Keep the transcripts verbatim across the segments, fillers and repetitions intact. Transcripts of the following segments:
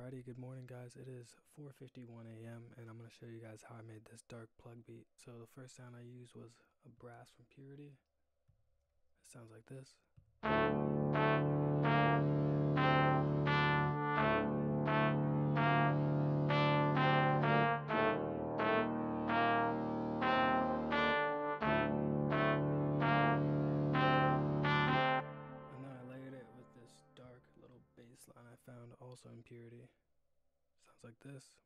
Alrighty, good morning guys. It is four fifty-one a m and I'm going to show you guys how I made this dark plug beat. So the first sound I used was a brass from Purity. It sounds like this. And then I layered it with this dark little bass line I found also in Purity. Sounds like this.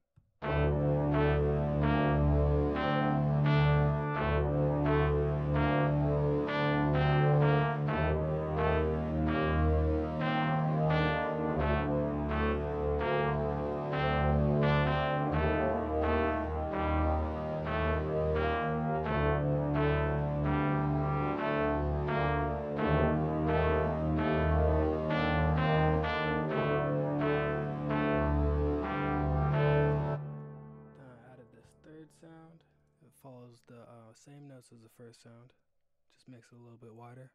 Third sound, it follows the uh, same notes as the first sound, just makes it a little bit wider.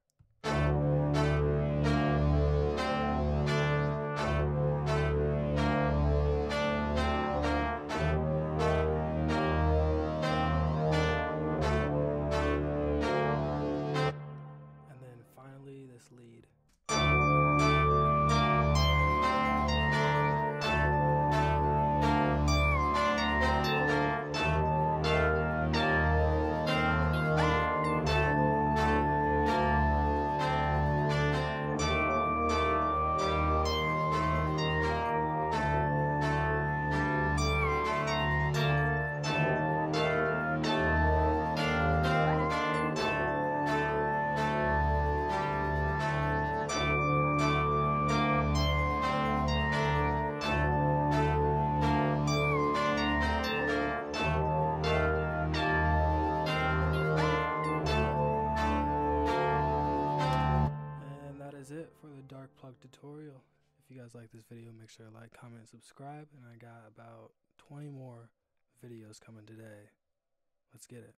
And then finally this lead. That is it for the dark plug tutorial. If you guys like this video, make sure to like, comment, subscribe, and I got about twenty more videos coming today. Let's get it.